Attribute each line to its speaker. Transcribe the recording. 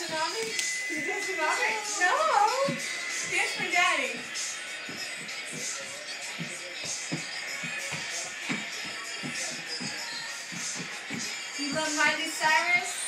Speaker 1: to mommy? Can you dance for mommy? No. Dance for daddy. You love Miley Cyrus?